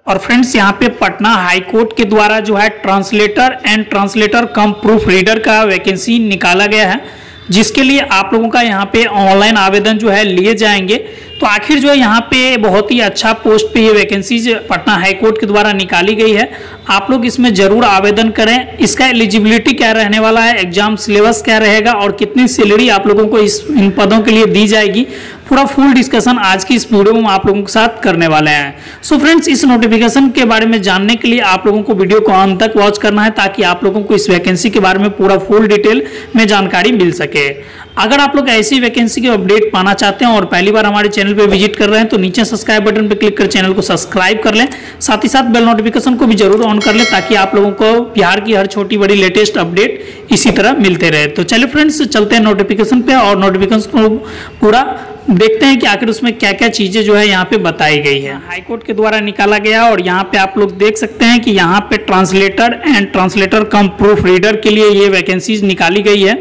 और फ्रेंड्स यहाँ पे पटना हाई कोर्ट के द्वारा जो है translator and translator cum proof reader का वैकेंसी निकाला गया है, जिसके लिए आप लोगों का यहाँ पे ऑनलाइन आवेदन जो है लिए जाएंगे। तो आखिर जो है यहाँ पे बहुत ही अच्छा पोस्ट पे ये वैकेंसी पटना हाई कोर्ट के द्वारा निकाली गई है। आप लोग इसमें जरूर आवेदन करें। इसका एलिजिबिलिटी क्या रहने वाला है, एग्जाम सिलेबस क्या रहेगा और कितनी सैलरी आप लोगों को इन पदों के लिए दी जाएगी, पूरा फुल डिस्कशन आज की इस वीडियो में आप लोगों के साथ करने वाले हैं। सो फ्रेंड्स, इस नोटिफिकेशन के बारे में जानने के लिए आप लोगों को वीडियो को अंत तक वॉच करना है, ताकि आप लोगों को इस वैकेंसी के बारे में पूरा फुल डिटेल में जानकारी मिल सके। अगर आप लोग ऐसी वैकेंसी के अपडेट पाना चाहते हैं और पहली बार हमारे चैनल पे विजिट कर रहे हैं, तो नीचे सब्सक्राइब बटन पे क्लिक कर चैनल को सब्सक्राइब कर लें। साथ ही साथ बेल नोटिफिकेशन को भी जरूर ऑन कर लें, ताकि आप लोगों को बिहार की हर छोटी बड़ी लेटेस्ट अपडेट इसी तरह मिलते रहे। तो चलिए फ्रेंड्स, चलते हैं नोटिफिकेशन पे और नोटिफिकेशन को पूरा देखते हैं कि आखिर उसमें क्या क्या चीजें जो है यहाँ पे बताई गई है। हाई कोर्ट के द्वारा निकाला गया और यहाँ पे आप लोग देख सकते हैं कि यहाँ पे translator and translator cum proof reader के लिए ये वैकेंसीज निकाली गई है।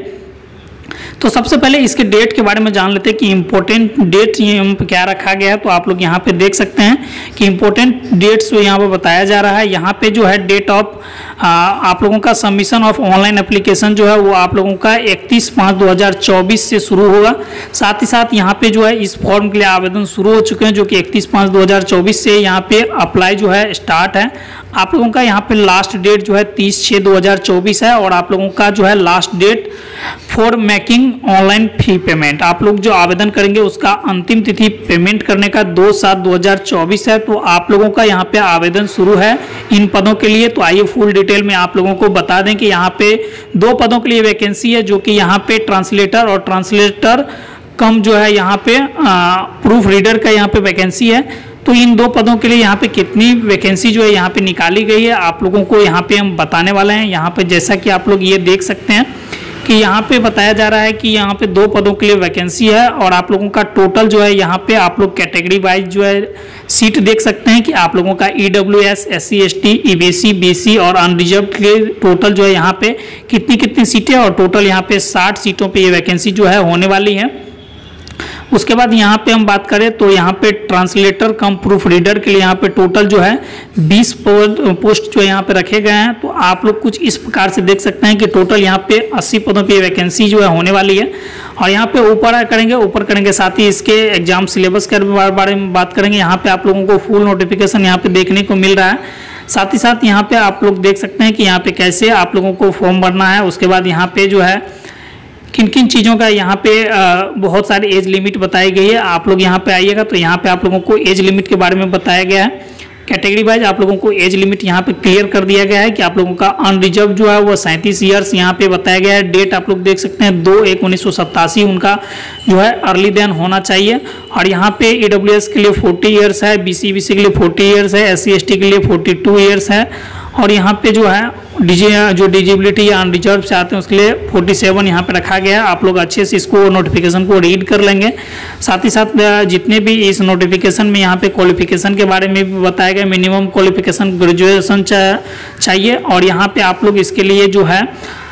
तो सबसे पहले इसके डेट के बारे में जान लेते हैं कि इम्पोर्टेंट डेट क्या रखा गया है। तो आप लोग यहाँ पे देख सकते हैं कि इम्पोर्टेंट डेट्स यहाँ पे बताया जा रहा है। यहाँ पे जो है डेट ऑफ आप लोगों का सबमिशन ऑफ ऑनलाइन एप्लीकेशन जो है वो आप लोगों का 31/5/2024 से शुरू होगा। साथ ही साथ यहाँ पे जो है इस फॉर्म के लिए आवेदन शुरू हो चुके हैं, जो कि 31/5/2024 से यहाँ पे अप्लाई जो है स्टार्ट है। आप लोगों का यहाँ पे लास्ट डेट जो है 30/6/2024 है और आप लोगों का जो है last date for making online fee payment, आप लोग जो आवेदन करेंगे उसका अंतिम तिथि पेमेंट करने का 2/7/2024 है। तो आप लोगों का यहाँ पे आवेदन शुरू है इन पदों के लिए। तो आइए फुल डिटेल में आप लोगों को बता दें कि यहाँ पे 2 पदों के लिए वैकेंसी है, जो कि यहाँ पे ट्रांसलेटर और ट्रांसलेटर कम जो है यहाँ पे प्रूफ रीडर का यहाँ पे वैकेंसी है। तो इन 2 पदों के लिए यहाँ पे कितनी वैकेंसी जो है यहाँ पे निकाली गई है, आप लोगों को यहाँ पे हम बताने वाले हैं। यहाँ पे जैसा कि आप लोग ये देख सकते हैं कि यहाँ पे बताया जा रहा है कि यहाँ पे 2 पदों के लिए वैकेंसी है और आप लोगों का टोटल जो है यहाँ पे आप लोग कैटेगरी वाइज जो है सीट देख सकते हैं कि आप लोगों का EWS, SC, ST, EBC, BC और अनरिजर्व के टोटल जो है यहाँ पे कितनी सीटें और टोटल यहाँ पे 60 सीटों पे ये वैकेंसी जो है होने वाली है। उसके बाद यहाँ पे हम बात करें तो यहाँ पे ट्रांसलेटर कम प्रूफ रीडर के लिए यहाँ पे टोटल जो है 20 पोस्ट जो यहाँ पे रखे गए हैं। तो आप लोग कुछ इस प्रकार से देख सकते हैं कि टोटल यहाँ पे 80 पदों पे वैकेंसी जो है होने वाली है। और यहाँ पे ऊपर करेंगे साथ ही इसके एग्जाम सिलेबस के बारे में बात करेंगे। यहाँ पे आप लोगों को फुल नोटिफिकेशन यहाँ पे देखने को मिल रहा है। साथ ही साथ यहाँ पे आप लोग देख सकते हैं कि यहाँ पे कैसे आप लोगों को फॉर्म भरना है। उसके बाद यहाँ पे जो है किन किन चीज़ों का यहाँ पे बहुत सारी एज लिमिट बताई गई है। आप लोग यहाँ पे आइएगा तो यहाँ पे आप लोगों को एज लिमिट के बारे में बताया गया है। कैटेगरी वाइज आप लोगों को एज लिमिट यहाँ पे क्लियर कर दिया गया है कि आप लोगों का अनरिजर्व जो है वो 37 ईयर्स यहाँ पे बताया गया है। डेट आप लोग देख सकते हैं 2/1/1987 उनका जो है अर्ली देन होना चाहिए। और यहाँ पे EWS के लिए 40 ईयर्स है, BC के लिए 40 ईयर्स है, SC ST के लिए 42 ईयर्स है। और यहाँ पे जो है जो डिजेबिलिटी या अनरिजर्व से आते हैं उसके लिए 47 यहाँ पे रखा गया है। आप लोग अच्छे से इसको नोटिफिकेशन को रीड कर लेंगे। साथ ही साथ जितने भी इस नोटिफिकेशन में यहाँ पे क्वालिफिकेशन के बारे में भी बताया गया, मिनिमम क्वालिफिकेशन ग्रेजुएशन चाहिए। और यहाँ पे आप लोग इसके लिए जो है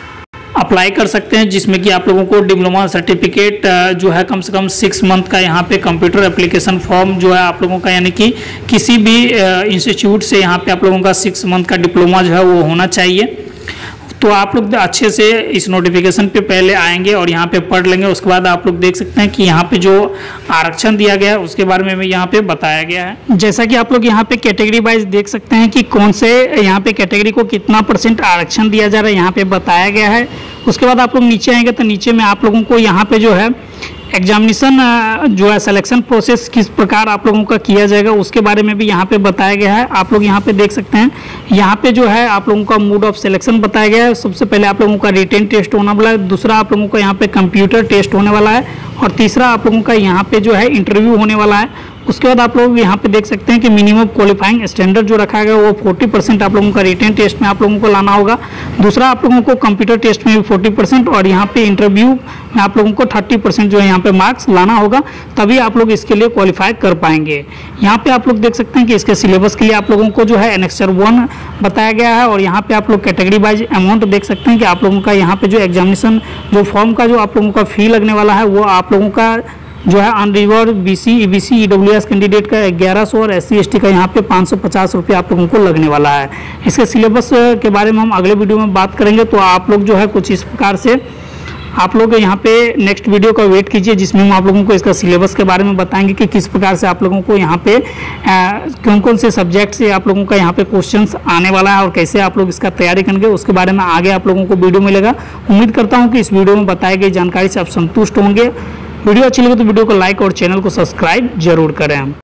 अप्लाई कर सकते हैं, जिसमें कि आप लोगों को डिप्लोमा सर्टिफिकेट जो है कम से कम 6 मंथ का यहाँ पे कंप्यूटर एप्लीकेशन फॉर्म जो है आप लोगों का, यानी कि किसी भी इंस्टीट्यूट से यहाँ पे आप लोगों का 6 मंथ का डिप्लोमा जो है वो होना चाहिए। तो आप लोग अच्छे से इस नोटिफिकेशन पे पहले आएंगे और यहाँ पे पढ़ लेंगे। उसके बाद आप लोग देख सकते हैं कि यहाँ पे जो आरक्षण दिया गया है उसके बारे में भी यहाँ पे बताया गया है। जैसा कि आप लोग यहाँ पे कैटेगरी वाइज देख सकते हैं कि कौन से यहाँ पे कैटेगरी को कितना % आरक्षण दिया जा रहा है, यहाँ पे बताया गया है। उसके बाद आप लोग नीचे आएंगे तो नीचे में आप लोगों को यहाँ पे जो है एग्जामिनेशन जो है सिलेक्शन प्रोसेस किस प्रकार आप लोगों का किया जाएगा उसके बारे में भी यहाँ पे बताया गया है। आप लोग यहाँ पे देख सकते हैं, यहाँ पे जो है आप लोगों का मोड ऑफ सिलेक्शन बताया गया है। सबसे पहले आप लोगों का रिटेन टेस्ट होने वाला है, दूसरा आप लोगों का यहाँ पे कंप्यूटर टेस्ट होने वाला है और तीसरा आप लोगों का यहाँ पे जो है इंटरव्यू होने वाला है। उसके बाद आप लोग यहाँ पे देख सकते हैं कि मिनिमम क्वालिफाइंग स्टैंडर्ड जो रखा गया वो 40% आप लोगों का रिटेन टेस्ट में आप लोगों को लाना होगा। दूसरा आप लोगों को कंप्यूटर टेस्ट में भी 40% और यहाँ पे इंटरव्यू में आप लोगों को 30% जो है यहाँ पे मार्क्स लाना होगा, तभी आप लोग इसके लिए क्वालिफाई कर पाएंगे। यहाँ पे आप लोग देख सकते हैं कि इसके सिलेबस के लिए आप लोगों को जो है एनेक्सर 1 बताया गया है। और यहाँ पे आप लोग कैटेगरी वाइज अमाउंट देख सकते हैं कि आप लोगों का यहाँ पे जो एग्जामिनेशन जो फॉर्म का जो आप लोगों का फी लगने वाला है वो आप लोगों का जो है unreserved BC EBC EWS candidate का 1100 और SC ST का यहाँ पे 550 रुपये आप लोगों को लगने वाला है। इसके सिलेबस के बारे में हम अगले वीडियो में बात करेंगे। तो आप लोग जो है कुछ इस प्रकार से आप लोग यहाँ पे नेक्स्ट वीडियो का वेट कीजिए, जिसमें हम आप लोगों को इसका सिलेबस के बारे में बताएंगे कि किस प्रकार से आप लोगों को यहाँ पे कौन कौन से सब्जेक्ट से आप लोगों का यहाँ पे क्वेश्चंस आने वाला है और कैसे आप लोग इसका तैयारी करेंगे, उसके बारे में आगे आप लोगों को वीडियो मिलेगा। उम्मीद करता हूँ कि इस वीडियो में बताई गई जानकारी से आप संतुष्ट होंगे। वीडियो अच्छी लगे तो वीडियो को लाइक और चैनल को सब्सक्राइब जरूर करें।